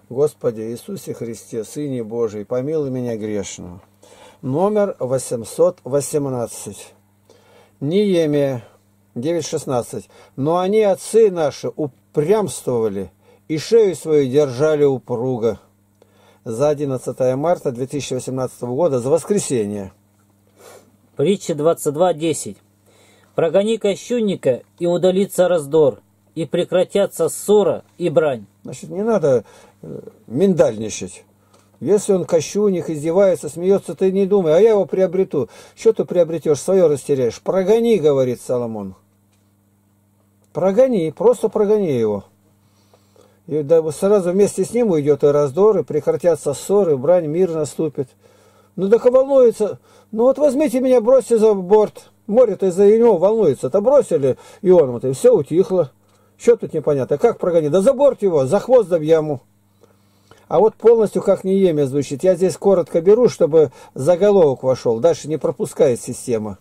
Господи Иисусе Христе, Сыне Божий, помилуй меня грешного. Номер 818. Неемия 9:16. Но они, отцы наши, упрямствовали и шею свою держали упруго. За 11 марта 2018 года, за воскресенье. Притча 22:10. Прогони кощунника, и удалится раздор, и прекратятся ссора и брань. Значит, не надо миндальничать. Если он кощунник, издевается, смеется, ты не думай, а я его приобрету. Что ты приобретешь, свое растеряешь? Прогони, говорит Соломон. Прогони, просто прогони его. И сразу вместе с ним уйдет и раздор, и прекратятся ссоры, брань, мир наступит. Ну так и волнуется. Ну вот возьмите меня, бросьте за борт. Море-то из-за него волнуется-то бросили Иону-то, и все утихло. Что тут непонятно? Как прогонить? Да за борт его, за хвост да в яму. А вот полностью как Неемия звучит. Я здесь коротко беру, чтобы заголовок вошел. Дальше не пропускает система.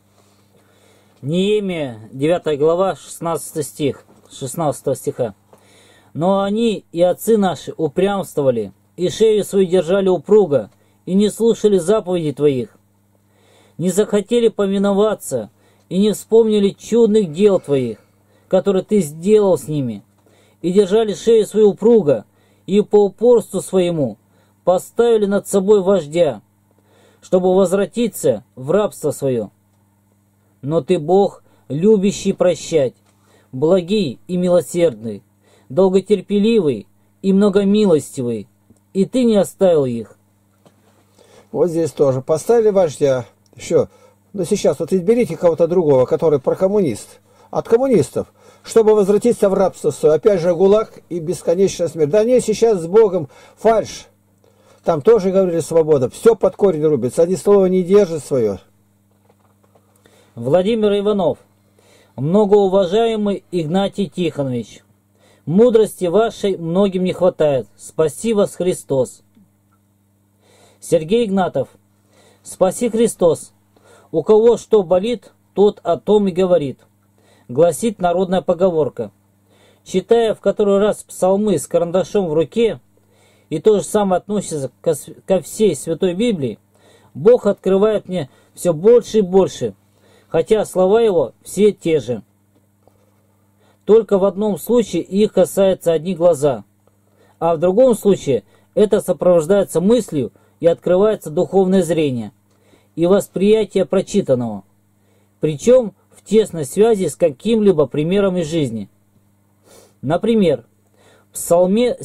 Неемия, 9 глава, 16 стиха. Но они и отцы наши упрямствовали, и шею свою держали упруго, и не слушали заповедей твоих. Не захотели повиноваться, и не вспомнили чудных дел твоих, которые ты сделал с ними, и держали шею свою упруго, и по упорству своему поставили над собой вождя, чтобы возвратиться в рабство свое. Но ты, Бог, любящий прощать, благий и милосердный, долготерпеливый и многомилостивый, и ты не оставил их. Вот здесь тоже. Поставили вождя. Еще. Но сейчас вот изберите кого-то другого, который прокоммунист. От коммунистов. Чтобы возвратиться в рабство свое. Опять же ГУЛАГ и бесконечная смерть. Да не, сейчас с Богом фальшь. Там тоже говорили свобода. Все под корень рубится. Они слово не держат свое. Владимир Иванов. Многоуважаемый Игнатий Тихонович, мудрости вашей многим не хватает. Спаси вас, Христос. Сергей Игнатов. Спаси, Христос. У кого что болит, тот о том и говорит. Гласит народная поговорка. Читая в который раз псалмы с карандашом в руке, и то же самое относится ко всей Святой Библии, Бог открывает мне все больше и больше, хотя слова его все те же. Только в одном случае их касаются одни глаза, а в другом случае это сопровождается мыслью и открывается духовное зрение и восприятие прочитанного, причем в тесной связи с каким-либо примером из жизни. Например, в Псалме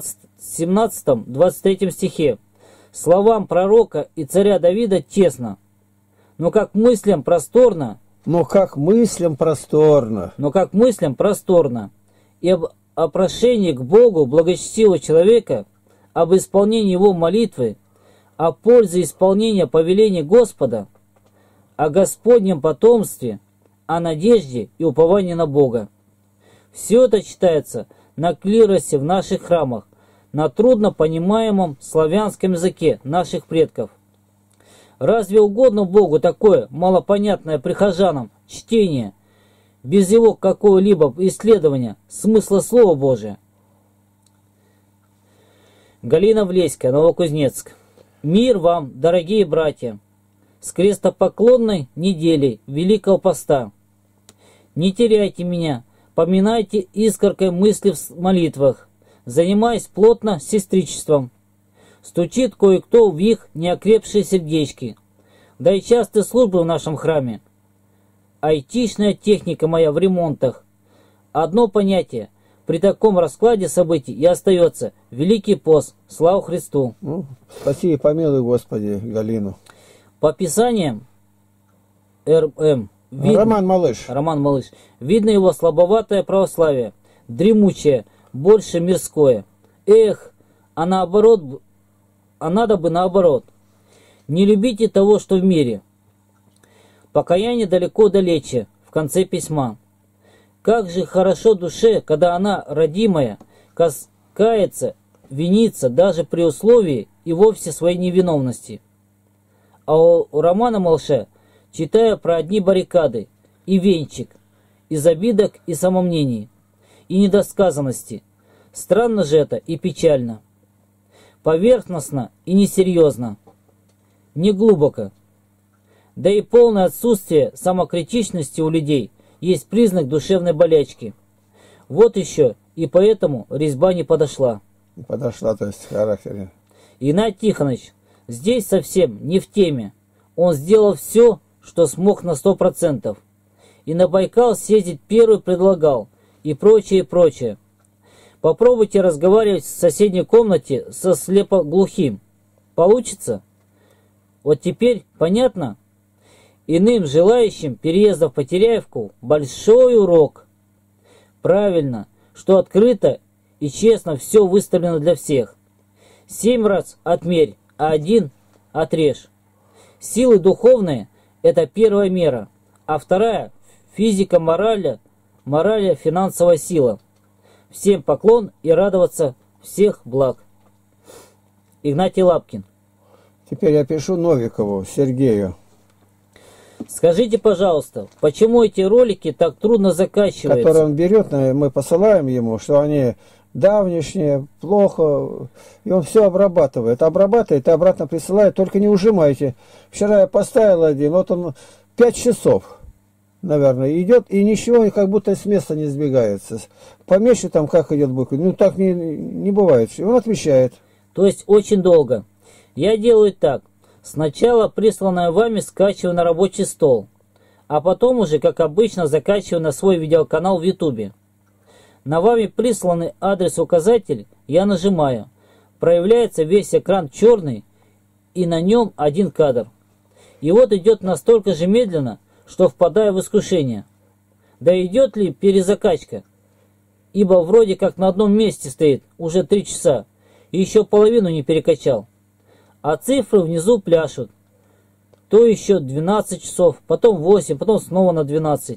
17-23 стихе словам пророка и царя Давида тесно, но как мыслям просторно, и о прошении к Богу благочестивого человека, об исполнении его молитвы, о пользе исполнения повелений Господа, о Господнем потомстве, о надежде и уповании на Бога. Все это читается на клиросе в наших храмах, на трудно понимаемом славянском языке наших предков. Разве угодно Богу такое малопонятное прихожанам чтение, без его какого-либо исследования смысла Слова Божия? Галина Влеська, Новокузнецк. Мир вам, дорогие братья, с крестопоклонной недели Великого Поста. Не теряйте меня, поминайте искоркой мысли в молитвах, занимаясь плотно сестричеством. Стучит кое-кто в их неокрепшие сердечки, да и частые службы в нашем храме. Айтишная техника моя в ремонтах. Одно понятие. При таком раскладе событий и остается Великий пост. Слава Христу! Спаси и помилуй, Господи, Галину. По Писаниям Р.М. Роман Малыш. Видно его слабоватое православие, дремучее, больше мирское. Эх, а надо бы наоборот. Не любите того, что в мире. Покаяние далеко-далече, в конце письма. Как же хорошо душе, когда она, родимая, кается, винится даже при условии и вовсе своей невиновности. А у Романа Малыша, читая про одни баррикады и венчик, из обидок и самомнений, и недосказанности, странно же это и печально. поверхностно и несерьезно, не глубоко. Да и полное отсутствие самокритичности у людей есть признак душевной болячки. Вот еще, и поэтому резьба не подошла. Не подошла, то есть в характере. Игнатий Тихонович здесь совсем не в теме. Он сделал все, что смог на 100%. И на Байкал съездить первый предлагал, и прочее, и прочее. Попробуйте разговаривать в соседней комнате со слепоглухим. Получится? Вот теперь понятно? Иным желающим переезда в Потеряевку большой урок. Правильно, что открыто и честно все выставлено для всех. 7 раз отмерь, а 1 отрежь. Силы духовные – это первая мера, а вторая – физика, мораль, финансовая сила. Всем поклон и радоваться всех благ. Игнатий Лапкин. Теперь я пишу Новикову Сергею. Скажите, пожалуйста, почему эти ролики так трудно закачиваются? Которые он берет, мы посылаем ему, что они давнишние, плохо, и он все обрабатывает. Обрабатывает и обратно присылает, только не ужимайте. Вчера я поставил один, вот он 5 часов, наверное, идет, и ничего как будто с места не сдвигается. Помещу там, как идет буква, ну так не бывает. И он отвечает. То есть очень долго. Я делаю так. Сначала присланное вами скачиваю на рабочий стол, а потом уже, как обычно, закачиваю на свой видеоканал в Ютубе. На вами присланный адрес-указатель я нажимаю. Проявляется весь экран черный, и на нем один кадр. И вот идет настолько же медленно, что впадаю в искушение. Да идет ли перезакачка? Ибо вроде как на одном месте стоит уже 3 часа, и еще половину не перекачал. А цифры внизу пляшут. То еще 12 часов, потом 8, потом снова на 12.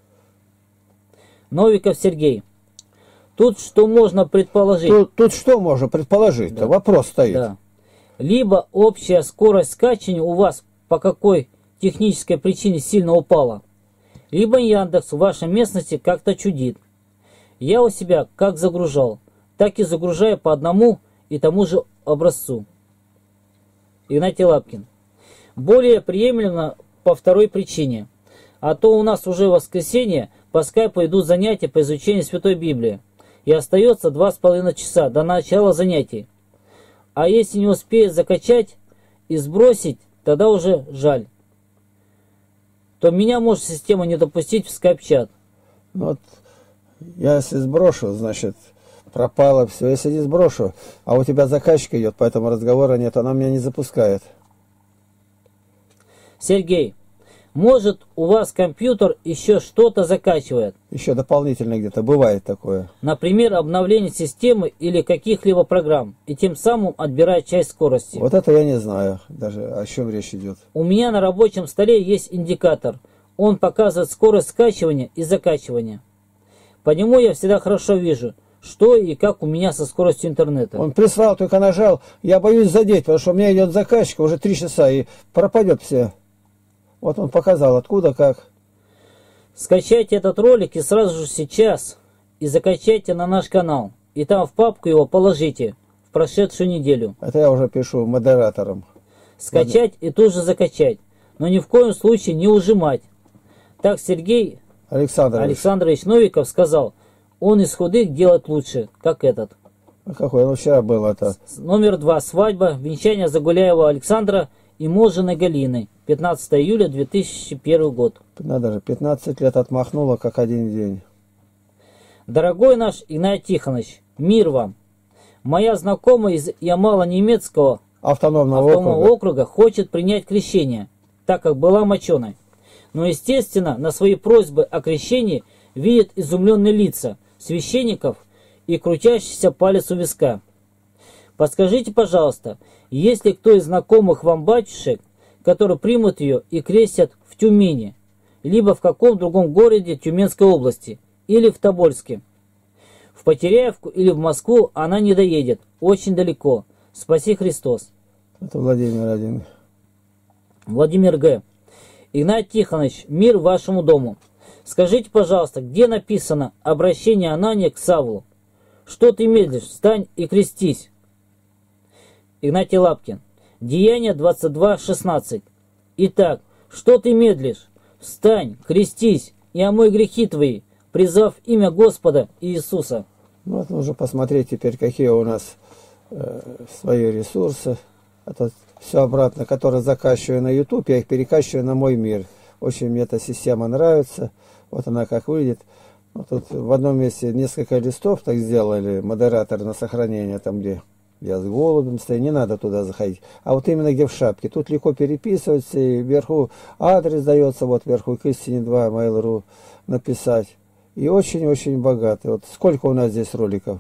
Новиков Сергей. Тут что можно предположить? Тут что можно предположить-то? Да. Вопрос стоит. Да. Либо общая скорость скачивания у вас по какой технической причине сильно упала, либо Яндекс в вашей местности как-то чудит. Я у себя как загружал, так и загружаю по одному и тому же образцу. Игнатий Лапкин. Более приемлемо по второй причине. А то у нас уже в воскресенье по скайпу идут занятия по изучению Святой Библии. И остается 2,5 часа до начала занятий. А если не успеет закачать и сбросить, тогда уже жаль. То меня может система не допустить в скайп-чат. Вот я если сброшу, значит пропало все. Если не сброшу, а у тебя закачка идет, поэтому разговора нет, она меня не запускает. Сергей, может у вас компьютер еще что-то закачивает? Еще дополнительно где-то бывает такое. Например, обновление системы или каких-либо программ, и тем самым отбирает часть скорости. Вот это я не знаю, даже о чем речь идет. У меня на рабочем столе есть индикатор. Он показывает скорость скачивания и закачивания. По нему я всегда хорошо вижу, что и как у меня со скоростью интернета. Он прислал, только нажал. Я боюсь задеть, потому что у меня идет закачка уже 3 часа и пропадет все. Вот он показал, откуда, как. Скачайте этот ролик и сразу же сейчас и закачайте на наш канал. И там в папку его положите в прошедшую неделю. Это я уже пишу модератором. Скачать и тут же закачать. Но ни в коем случае не ужимать. Так Сергей Александрович Новиков сказал, он из худых делает лучше, как этот. А какой? Ну, вчера был это. Номер 2. Свадьба, венчание Загуляева Александра и Можиной Галины. 15 июля 2001 год. Надо же, 15 лет отмахнуло, как один день. Дорогой наш Игнатий Тихонович, мир вам. Моя знакомая из Ямало-Немецкого автономного округа хочет принять крещение, так как была моченой. Но, естественно, на свои просьбы о крещении видит изумленные лица священников и крутящийся палец у виска. Подскажите, пожалуйста, есть ли кто из знакомых вам батюшек, которые примут ее и крестят в Тюмени, либо в каком другом городе Тюменской области, или в Тобольске? В Потеряевку или в Москву она не доедет, очень далеко. Спаси Христос. Это Владимир один. Владимир Г. Игнатий Тихонович, мир вашему дому. Скажите, пожалуйста, где написано обращение Анания к Савлу? Что ты медлишь? Встань и крестись. Игнатий Лапкин. Деяния 22:16. Итак, что ты медлишь? Встань, крестись и омой грехи твои, призвав имя Господа Иисуса. Ну, вот нужно посмотреть теперь, какие у нас свои ресурсы. Это все обратно, которые закачиваю на YouTube, я их перекачиваю на мой мир. Очень мне эта система нравится. Вот она как выглядит. Вот тут в одном месте несколько листов так сделали, модератор на сохранение, там где я с голубем стою, не надо туда заходить. А вот именно где в шапке. Тут легко переписываться, и вверху адрес дается, вот вверху к истине 2, mail.ru написать. И очень-очень богатый. Вот сколько у нас здесь роликов?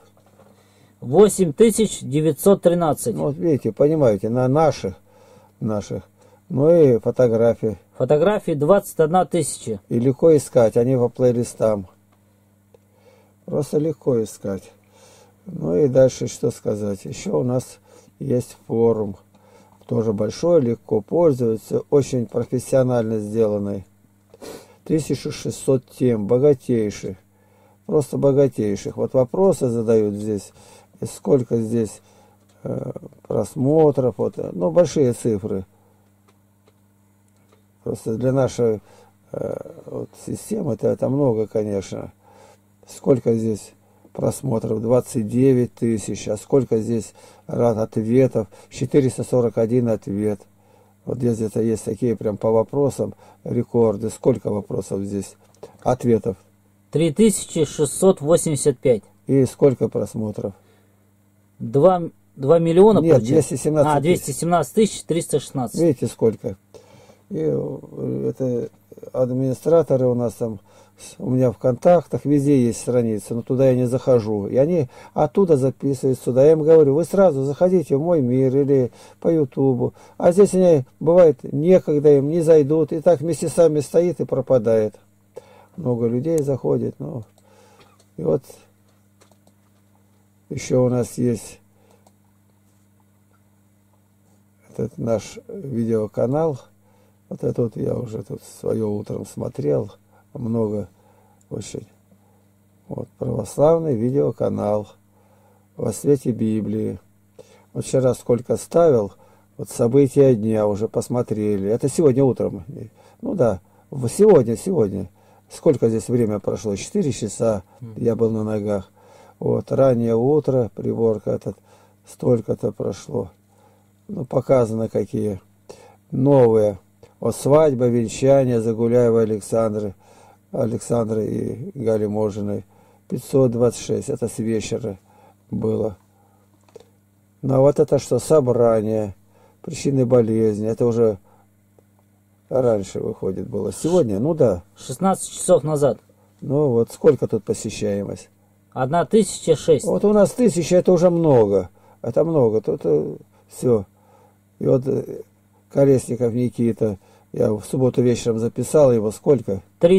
8913. Ну, вот видите, понимаете, на наших. Ну и фотографии. Фотографии 21 тысяча. И легко искать, они по плейлистам. Просто легко искать. Ну и дальше что сказать. Еще у нас есть форум. Тоже большой, легко пользоваться, очень профессионально сделанный. 1600 тем, богатейших. Просто богатейших. Вот вопросы задают здесь. И сколько здесь просмотров. Вот, ну, большие цифры. Просто для нашей вот, системы это много, конечно. Сколько здесь просмотров? 29 тысяч. А сколько здесь ответов? 441 ответ. Вот здесь где-то есть такие прям по вопросам рекорды. Сколько вопросов здесь? Ответов? 3685. И сколько просмотров? 2 миллиона. Нет, 217 217 316. Видите, сколько? И это администраторы у нас там, у меня в контактах, везде есть страницы, но туда я не захожу. И они оттуда записывают сюда. Я им говорю, вы сразу заходите в мой мир или по Ютубу. А здесь они, бывает, некогда им, не зайдут. И так вместе сами стоит и пропадает. Много людей заходит. Ну. И вот еще у нас есть этот наш видеоканал. Вот это вот я уже тут свое утром смотрел. Много очень. Вот православный видеоканал во свете Библии. Вот вчера сколько ставил, вот события дня уже посмотрели. Это сегодня утром. Ну да, сегодня. Сколько здесь время прошло? 4 часа я был на ногах. Вот, раннее утро, приборка этот, столько-то прошло. Ну, показано какие новые. Вот свадьба, венчание Загуляева Александры и Гали Можиной. 526, это с вечера было. Ну, а вот это что? Собрание, причины болезни. Это уже раньше выходит было. Сегодня, ну да. 16 часов назад. Ну вот, сколько тут посещаемость? 1006. Вот у нас 1000, это уже много. Это много. Тут все. И вот Колесников Никита, я в субботу вечером записал его, сколько?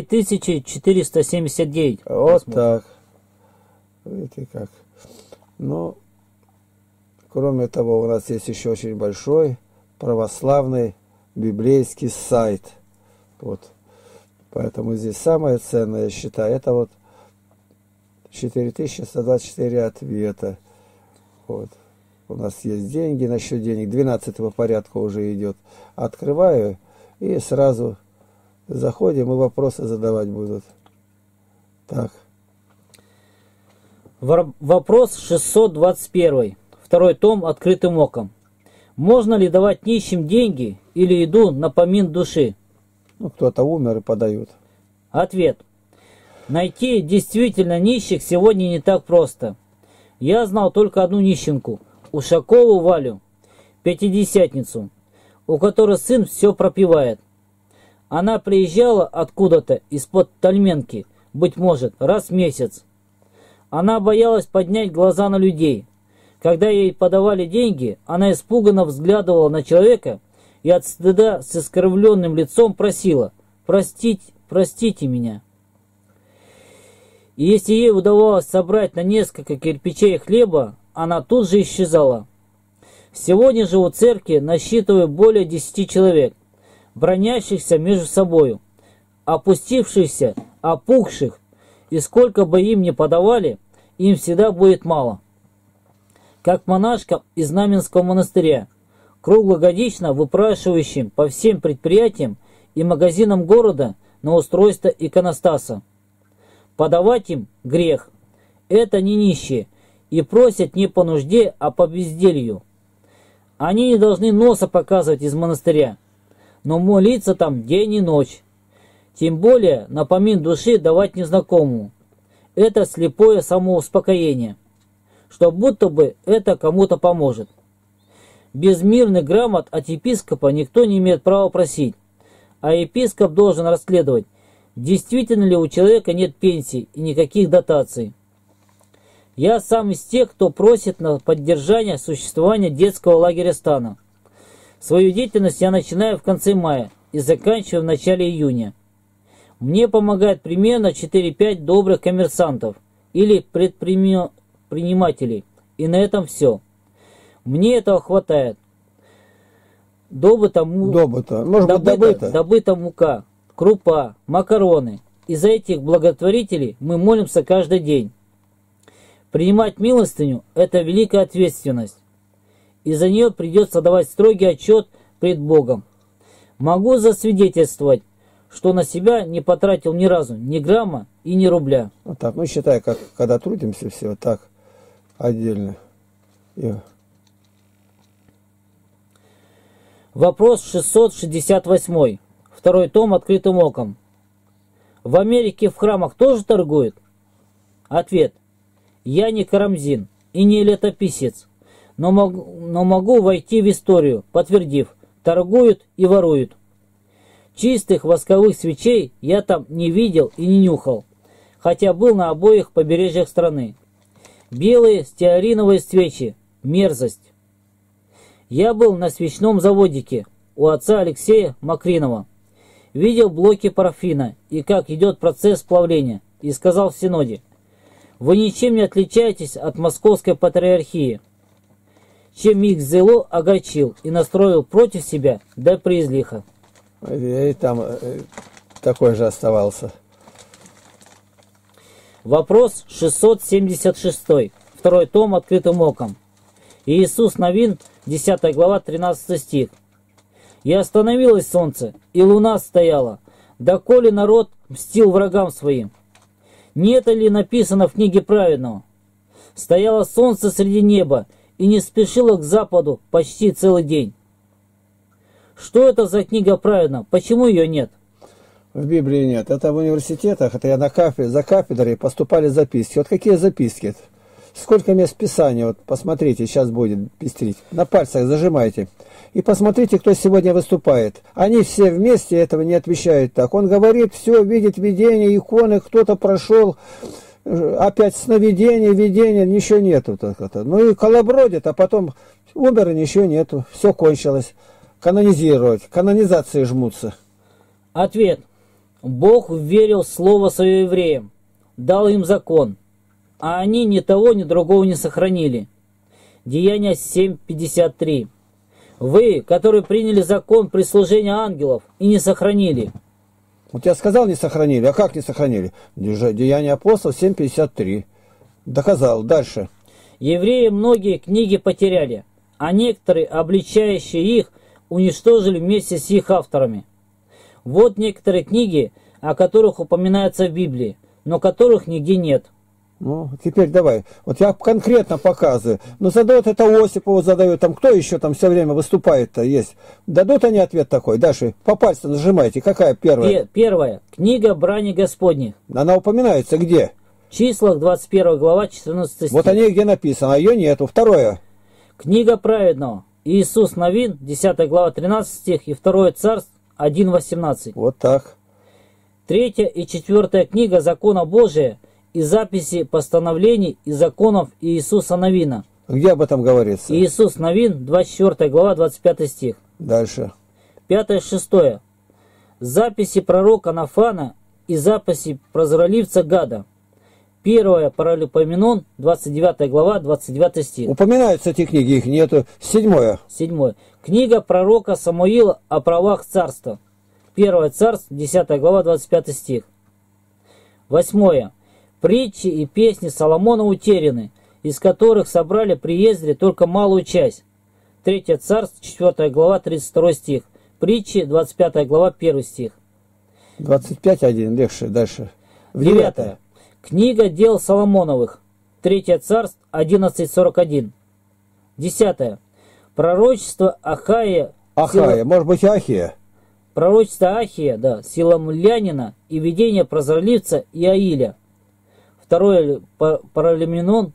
3479. Вот так. Видите как. Ну, кроме того, у нас есть еще очень большой православный библейский сайт. Вот. Поэтому здесь самое ценное, я считаю, это вот 4124 ответа. Вот. У нас есть деньги, насчет денег 12 порядка уже идет. Открываю и сразу заходим, и вопросы задавать будут. Так. Вопрос 621. Второй том «Открытым оком». Можно ли давать нищим деньги или еду на помин души? Ну, кто-то умер и подают. Ответ. Найти действительно нищих сегодня не так просто. Я знал только одну нищенку, Ушакову Валю, пятидесятницу, у которой сын все пропивает. Она приезжала откуда-то из-под Тальменки, быть может, раз в месяц. Она боялась поднять глаза на людей. Когда ей подавали деньги, она испуганно взглядывала на человека и от стыда с искривленным лицом просила: «Простите меня». И если ей удавалось собрать на несколько кирпичей хлеба, она тут же исчезала. Сегодня же у церкви насчитываю более 10 человек, бронящихся между собою, опустившихся, опухших, и сколько бы им ни подавали, им всегда будет мало. как монашкам из Знаменского монастыря, круглогодично выпрашивающим по всем предприятиям и магазинам города на устройство иконостаса. Подавать им грех. Это не нищие, и просят не по нужде, а по безделью. Они не должны носа показывать из монастыря, но молиться там день и ночь. Тем более на помин души давать незнакомому. Это слепое самоуспокоение, что будто бы это кому-то поможет. Без мирных грамот от епископа никто не имеет права просить, а епископ должен расследовать, действительно ли у человека нет пенсии и никаких дотаций. Я сам из тех, кто просит на поддержание существования детского лагеря стана. Свою деятельность я начинаю в конце мая и заканчиваю в начале июня. Мне помогает примерно 4-5 добрых коммерсантов или предпринимателей, и на этом все. Мне этого хватает. Добыта мука, крупа, макароны. Из-за этих благотворителей мы молимся каждый день. Принимать милостыню – это великая ответственность. И за нее придется давать строгий отчет пред Богом. Могу засвидетельствовать, что на себя не потратил ни разу ни грамма и ни рубля. Вот так, ну считай, как когда трудимся, все вот так отдельно. Вопрос 668. Второй том «Открытым оком». В Америке в храмах тоже торгуют? Ответ. Я не Карамзин и не летописец, но могу войти в историю, подтвердив, торгуют и воруют. Чистых восковых свечей я там не видел и не нюхал, хотя был на обоих побережьях страны. Белые стеариновые свечи – мерзость. Я был на свечном заводике у отца Алексея Макринова. Видел блоки парафина и как идет процесс плавления, и сказал в синоде: «Вы ничем не отличаетесь от московской патриархии», чем их зело огорчил и настроил против себя до приизлиха. Я и там такой же оставался. Вопрос 676. Второй том «Открытым оком». Иисус Новин, 10 глава, 13 стих. «И остановилось солнце, и луна стояла, доколе народ мстил врагам своим. Не это ли написано в книге праведного? Стояло солнце среди неба и не спешило к западу почти целый день». Что это за книга праведного? Почему ее нет? В Библии нет. Это в университетах, это я за кафедрой поступали записки. Вот какие записки? Сколько мест Писания, вот посмотрите, сейчас будет пестрить. На пальцах зажимайте. И посмотрите, кто сегодня выступает. Они все вместе этого не отвечают так. Он говорит, все, видит видение, иконы, кто-то прошел, опять сновидение, видение, ничего нету. Ну и колобродит, а потом умер, и ничего нету. Все кончилось. Канонизировать, канонизации жмутся. Ответ. Бог верил в слово свое евреям, дал им закон, а они ни того, ни другого не сохранили. Деяния 7:53. Вы, которые приняли закон прислужения ангелов и не сохранили. Вот я сказал, не сохранили. А как не сохранили? Деяния апостолов 7:53. Доказал. Дальше. Евреи многие книги потеряли, а некоторые, обличающие их, уничтожили вместе с их авторами. Вот некоторые книги, о которых упоминается в Библии, но которых нигде нет. Ну, теперь давай. Вот я конкретно показываю. Ну, задают это Осипову, задают. Там кто еще там все время выступает-то есть? Дадут они ответ такой? Дальше по пальцам нажимайте. Какая первая? Первая. Книга брани Господних. Она упоминается где? В числах 21 глава 14 стих. Вот они где написано, а ее нету. Второе. Книга праведного. Иисус Новин, 10 глава 13 стих и 2 Царств 1:18. Вот так. 3 и 4 книга Закона Божия и записи постановлений и законов Иисуса Новина. Где об этом говорится? Иисус Новин, 24 глава 25 стих. Дальше. 5-6. Записи пророка Нафана и записи прозорливца Гада. 1 Паралипоменон, 29 глава, 29 стих. Упоминаются эти книги, их нету. 7. 7. Книга пророка Самуила о правах царства. 1 Царств, 10 глава, 25 стих. 8. Притчи и песни Соломона утеряны, из которых собрали при Ездре только малую часть. 3 Царств, 4 глава, 32 стих. Притчи, 25 глава, 1 стих. 25:1, легче, дальше. 9. Книга дел Соломоновых. 3 Царств, 11:41. 10. Пророчество Ахая. Может быть, Ахия. Пророчество Ахия, да, Силамлянина и видение прозорливца Иаиля. 2 Паралипоменон.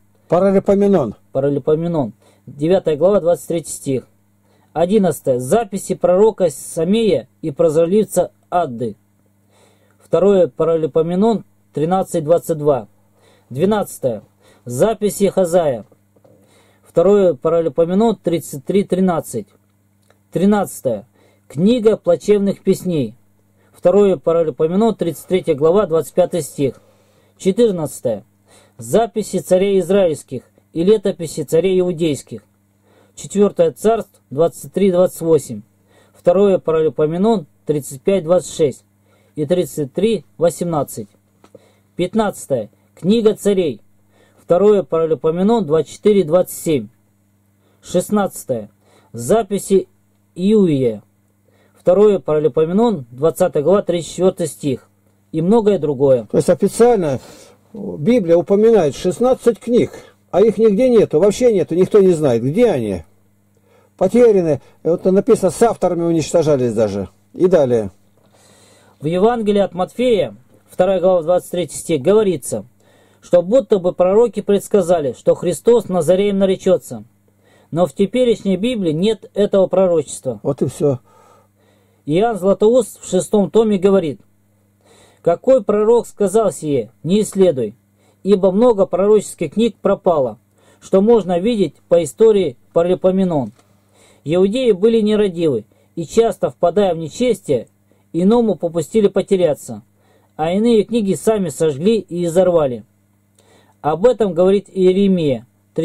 9 глава, 23 стих. 11. Записи пророка Самея и прозорливца Адды. 2 Паралипоменон 13:22. 12. Записи Хазая. 2 Паралипоменон 33:13. 13. Книга плачевных песней. 2 Паралипоменон 33 глава, 25 стих. 14. Записи царей израильских и летописи царей иудейских. 4 Царств 23:28. 2 Паралипоменон 35:26 и 33:18. 15. Книга царей. 2 Паралипоменон 24:27. 16. Записи Иуия. 2 Паралипоменон 20 глава 34 стих. И многое другое. То есть официально Библия упоминает 16 книг, а их нигде нету, вообще нету, никто не знает, где они. Потеряны, вот написано, с авторами уничтожались даже. И далее. В Евангелии от Матфея, 2 глава 23 стих, говорится, что будто бы пророки предсказали, что Христос Назареем наречется. Но в теперешней Библии нет этого пророчества. Вот и все. Иоанн Златоуст в 6 томе говорит, «Какой пророк сказал сие, не исследуй, ибо много пророческих книг пропало, что можно видеть по истории Паралипоменон. Иудеи были нерадивы, и часто, впадая в нечестие, иному попустили потеряться, а иные книги сами сожгли и изорвали». Об этом говорит Иеремия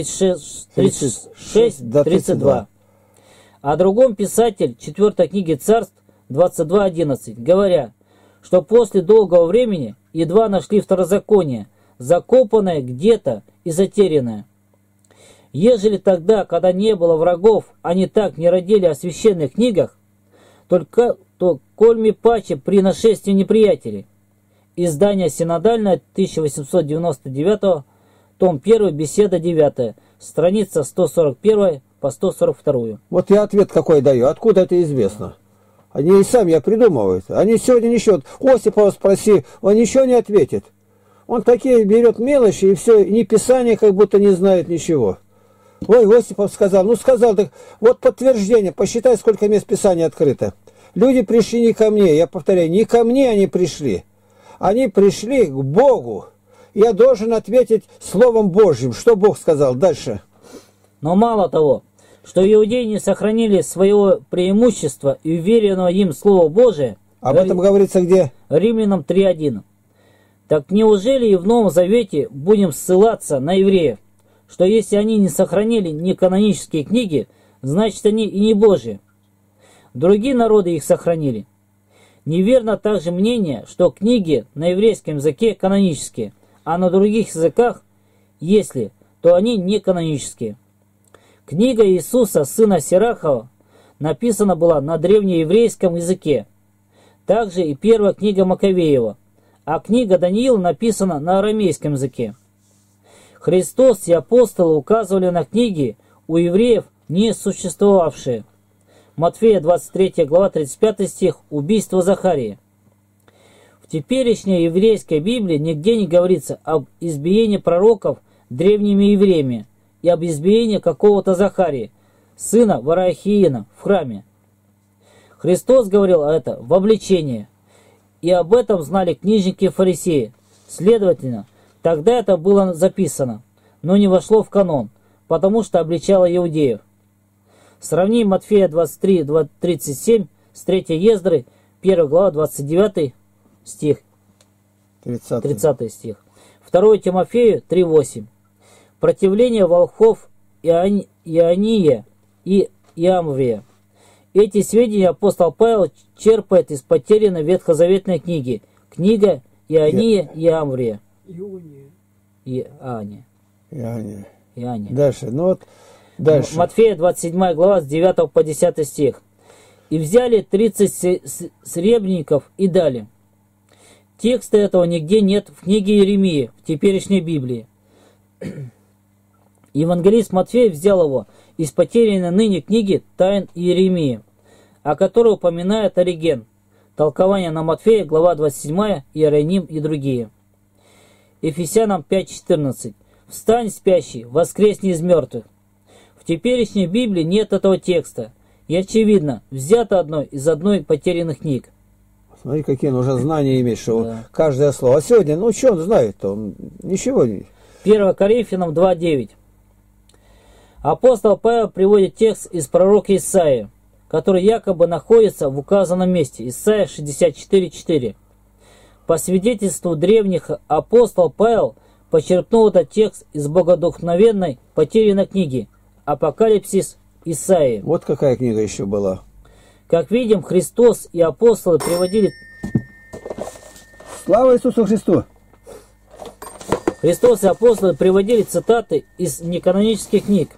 36:32. О другом писатель 4 книги Царств 22:11, говоря, что после долгого времени едва нашли второзаконие, закопанное где-то и затерянное. Ежели тогда, когда не было врагов, они так не родили о священных книгах, то кольми паче при нашествии неприятелей. Издание синодальное 1899, том 1, беседа 9, страница 141 по 142. Вот я ответ какой даю. Откуда это известно? Они и сами я придумывают. Они сегодня ничего. Осипова спроси, он ничего не ответит. Он такие берет мелочи и все, ни писания как будто не знает ничего. Ой, Осипов сказал, так вот подтверждение, посчитай, сколько мест Писания открыто. Люди пришли не ко мне, я повторяю, не ко мне они пришли. Они пришли к Богу. Я должен ответить Словом Божьим. Что Бог сказал дальше? Но мало того, что иудеи не сохранили своего преимущества и уверенного им Слова Божия, об этом говорится где? Римлянам 3:1. Так неужели и в Новом Завете будем ссылаться на евреев, что если они не сохранили неканонические книги, значит они и не Божьи? Другие народы их сохранили. Неверно также мнение, что книги на еврейском языке канонические, а на других языках, если, то они не канонические. Книга Иисуса, сына Сирахова, написана была на древнееврейском языке. Также и первая книга Маковеева, а книга Даниила написана на арамейском языке. Христос и апостолы указывали на книги у евреев не существовавшие. Матфея 23 глава 35 стих, убийство Захария. В теперешней еврейской Библии нигде не говорится об избиении пророков древними евреями и об избиении какого-то Захария, сына Варахиина, в храме. Христос говорил это в обличении, и об этом знали книжники и фарисеи. Следовательно, тогда это было записано, но не вошло в канон, потому что обличало иудеев. Сравни Матфея 23:37 с 3 Ездры, 1 глава, 29 стих, 30 стих. 2 Тимофею 3:8. Противление волхвов Иония и Иамврия. Эти сведения апостол Павел черпает из потерянной ветхозаветной книги. Книга Иония и Иамврия. Иоанне. Дальше. Ну вот, дальше. Матфея 27 глава с 9 по 10 стих. «И взяли 30 сребреников и дали». Текста этого нигде нет в книге Иеремии, в теперешней Библии. Евангелист Матфей взял его из потерянной ныне книги «Тайн Иеремии», о которой упоминает Ориген. Толкование на Матфея, глава 27, Иероним и другие. Ефесянам 5:14. «Встань, спящий, воскресни из мертвых». В теперешней Библии нет этого текста, и, очевидно, взято из одной потерянных книг. Смотри, какие он уже знания имеет, что Да. каждое слово. А сегодня, ну что он знает-то? Он ничего не... 1 Коринфянам 2:9. Апостол Павел приводит текст из пророка Исаии, который якобы находится в указанном месте. Исайя 64:4. По свидетельству древних, апостол Павел почерпнул этот текст из богодухновенной потерянной книги «Апокалипсис Исаии». Вот какая книга еще была. Как видим, Христос и апостолы приводили... Слава Иисусу Христу! Христос и апостолы приводили цитаты из неканонических книг.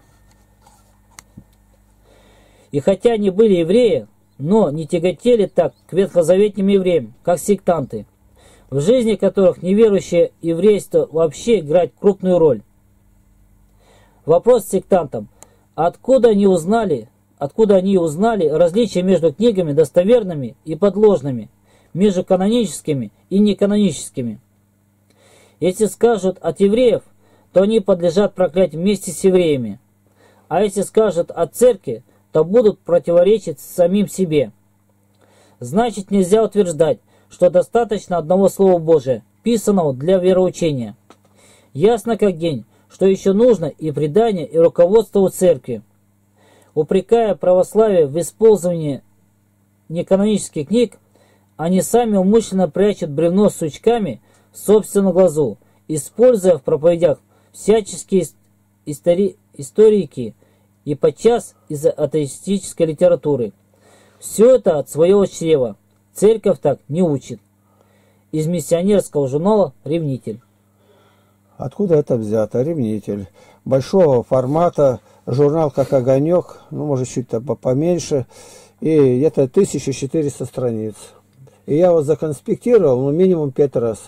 И хотя они были евреи, но не тяготели так к ветхозаветным евреям, как сектанты, в жизни которых неверующее еврейство вообще играет крупную роль. Вопрос сектантам: откуда они узнали различия между книгами достоверными и подложными, между каноническими и неканоническими? Если скажут от евреев, то они подлежат проклятию вместе с евреями, а если скажут от церкви, то будут противоречить самим себе. Значит, нельзя утверждать, что достаточно одного Слова Божия, писанного для вероучения. Ясно как день, что еще нужно и предание, и руководство у церкви. Упрекая православие в использовании неканонических книг, они сами умышленно прячут бревно с сучками в собственном глазу, используя в проповедях всяческие историки и подчас из атеистической литературы. Все это от своего чрева. Церковь так не учит. Из миссионерского журнала «Ревнитель». Откуда это взято? Ревнитель. Большого формата, журнал как «Огонек», ну, может, чуть-то поменьше, и это 1400 страниц. И я его законспектировал, ну, минимум 5 раз.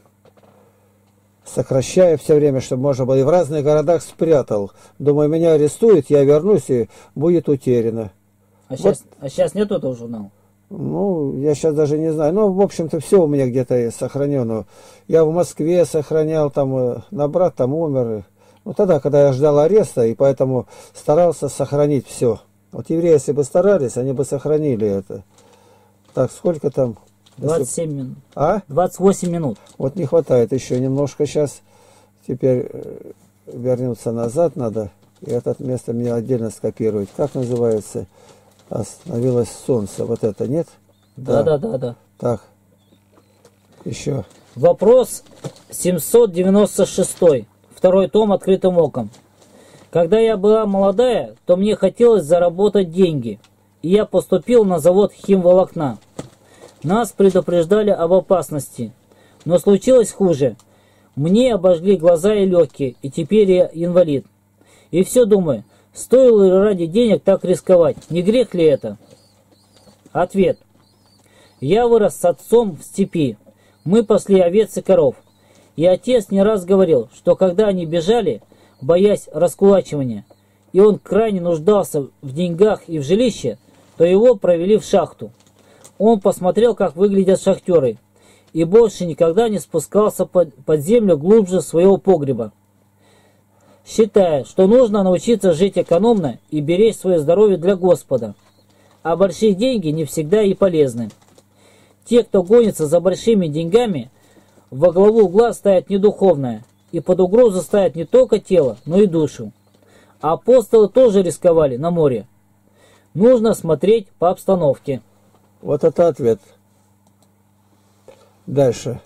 Сокращая все время, чтобы можно было. И в разных городах спрятал. Думаю, меня арестуют, я вернусь, и будет утеряно. А сейчас нет этого журнала? Ну, я сейчас даже не знаю. Ну, в общем-то, все у меня где-то есть сохранено. Я в Москве сохранял, там, на брат там умер. Ну, тогда, когда я ждал ареста, и поэтому старался сохранить все. Вот евреи, если бы старались, они бы сохранили это. Так, сколько там? 27 минут. А? 28 минут. Вот не хватает еще немножко сейчас. Теперь вернуться назад надо. И это место мне отдельно скопировать. Как называется? Остановилось солнце. Вот это, нет? Да. Так. Еще. Вопрос 796. Второй том «Открытым оком». Когда я была молодая, то мне хотелось заработать деньги. И я поступил на завод химволокна. Нас предупреждали об опасности. Но случилось хуже. Мне обожгли глаза и легкие, и теперь я инвалид. И все думаю, стоило ли ради денег так рисковать? Не грех ли это? Ответ. Я вырос с отцом в степи. Мы пасли овец и коров. И отец не раз говорил, что когда они бежали, боясь раскулачивания, и он крайне нуждался в деньгах и в жилище, то его провели в шахту. Он посмотрел, как выглядят шахтеры, и больше никогда не спускался под землю глубже своего погреба, считая, что нужно научиться жить экономно и беречь свое здоровье для Господа. А большие деньги не всегда и полезны. Те, кто гонится за большими деньгами, во главу угла ставят не духовное, и под угрозу ставят не только тело, но и душу. А апостолы тоже рисковали на море. Нужно смотреть по обстановке. Вот это ответ. Дальше.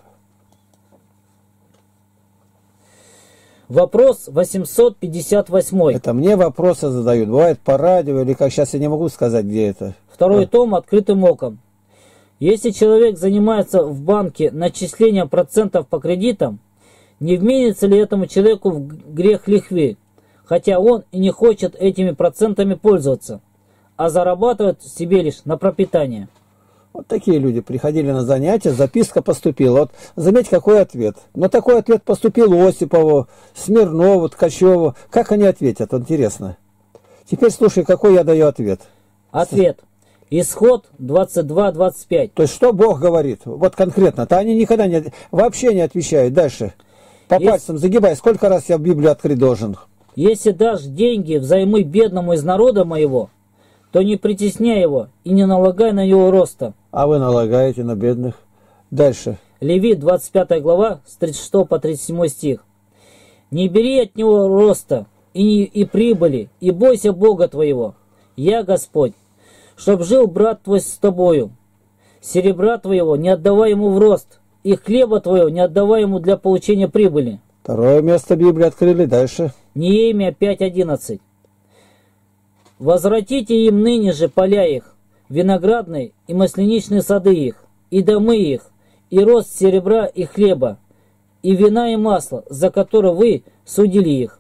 Вопрос 858. Это мне вопросы задают. Бывает по радио, или как сейчас я не могу сказать, где это. Второй том «Открытым оком». Если человек занимается в банке начислением процентов по кредитам, не вменится ли этому человеку в грех лихвы? хотя он и не хочет этими процентами пользоваться, а зарабатывает себе лишь на пропитание. Вот такие люди приходили на занятия, записка поступила. Вот заметь, какой ответ. Но такой ответ поступил Осипову, Смирнову, Ткачеву. Как они ответят? Интересно. Теперь слушай, какой я даю ответ. Ответ. Исход 22:25. То есть, что Бог говорит? Вот конкретно-то они никогда вообще не отвечают. Дальше. По пальцам загибай. Сколько раз я в Библию открыть должен? Если дашь деньги взаймы бедному из народа моего, то не притесняй его и не налагай на него роста. А вы налагаете на бедных. Дальше. Левит, 25 глава, с 36 по 37 стих. Не бери от него роста и прибыли, и бойся Бога твоего. Я Господь, чтоб жил брат твой с тобою. Серебра твоего не отдавай ему в рост, и хлеба твоего не отдавай ему для получения прибыли. Второе место Библии открыли. Дальше. Неемия 5:11. Возвратите им ныне же поля их, виноградные и масляничные сады их, и домы их, и рост серебра и хлеба, и вина и масла, за которое вы судили их.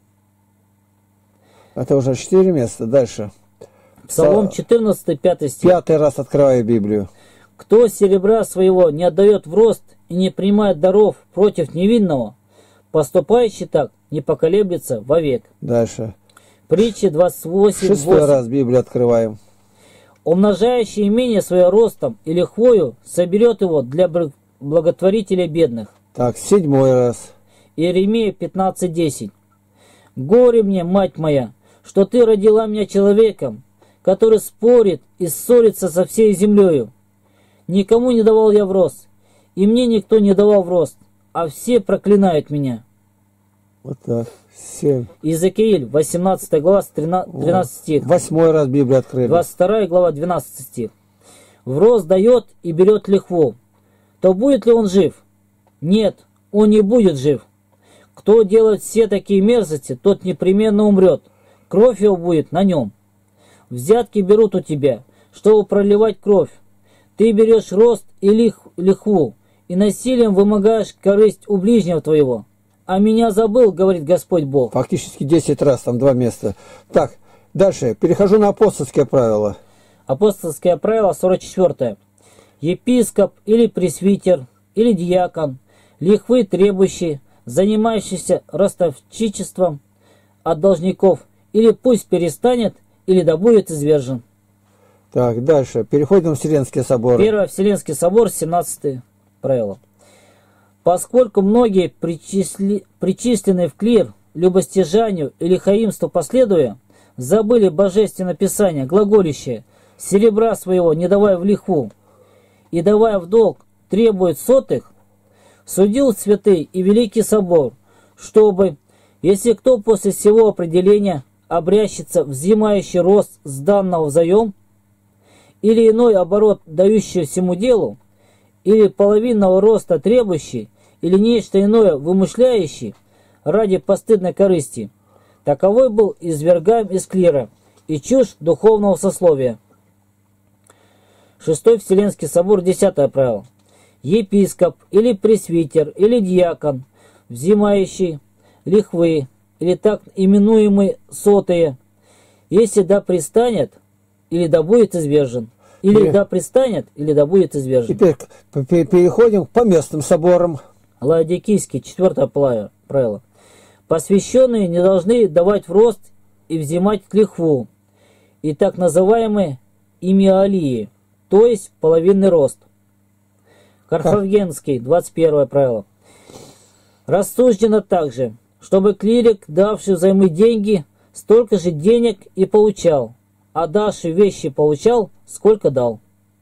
Это уже 4 места. Дальше. Псалом 14, 5 стих. 5-й раз открываю Библию. Кто серебра своего не отдает в рост и не принимает даров против невинного, поступающий так не поколеблется вовек. Дальше. Притчи 28, 6-й раз Библию открываем. Умножающий имение свое ростом и лихвою соберет его для благотворителей бедных. Так, 7-й раз. Иеремия 15:10. Горе мне, мать моя, что ты родила меня человеком, который спорит и ссорится со всей землею. Никому не давал я в рост, и мне никто не давал в рост, а все проклинают меня. Вот так. 7. Иезекииль, 18 глава, 13 стих. 8-й раз Библию открыли. 22 глава, 12 стих. В рост дает и берет лихву. То будет ли он жив? Нет, он не будет жив. Кто делает все такие мерзости, тот непременно умрет. Кровь его будет на нем. Взятки берут у тебя, чтобы проливать кровь. Ты берешь рост и лихву, и насилием вымогаешь корысть у ближнего твоего. А меня забыл, говорит Господь Бог. Фактически 10 раз, там 2 места. Так, дальше. Перехожу на апостольские правила. Апостольское правило 44. Епископ или пресвитер, или диакон, лихвы требующий, занимающийся ростовщичеством от должников, или пусть перестанет, или да будет извержен. Так, дальше. Переходим в Вселенский собор. Первый Вселенский собор, 17 правило. Поскольку многие причисленные в клир, любостяжанию и лихаимству последуя, забыли божественное писание, глаголище, серебра своего не давая в лихву, и давая в долг требует сотых, судил святый и великий собор, чтобы, если кто после всего определения обрящется взимающий рост с данного взаем, или иной оборот, дающий всему делу, или половинного роста требующий, или нечто иное вымышляющий ради постыдной корысти, таковой был извергаем из клира и чушь духовного сословия. Шестой Вселенский собор, 10 правило. Епископ или пресвитер или диакон, взимающий лихвы или так именуемые сотые, если да пристанет, или да будет извержен. Или да пристанет, или да будет извержен. Теперь переходим к поместным соборам. Лаодикийский, 4 правило. Посвященные не должны давать в рост и взимать лихву, и так называемые имиалии, то есть половинный рост. Карфагенский, 21 правило. Рассуждено также, чтобы клирик, давший взаймы деньги, столько же денег и получал, а давший вещи получал, сколько дал.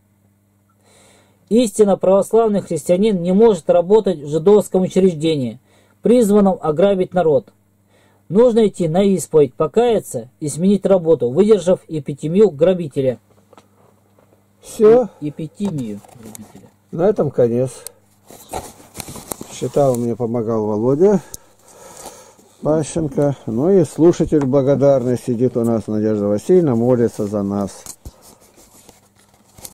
Истинно православный христианин не может работать в жидовском учреждении, призванном ограбить народ. Нужно идти на исповедь, покаяться и сменить работу, выдержав эпитемию грабителя. Все. Эпитемию грабителя. На этом конец. Считал, мне помогал Володя Пащенко. Ну и слушатель благодарный сидит у нас, Надежда Васильевна, молится за нас.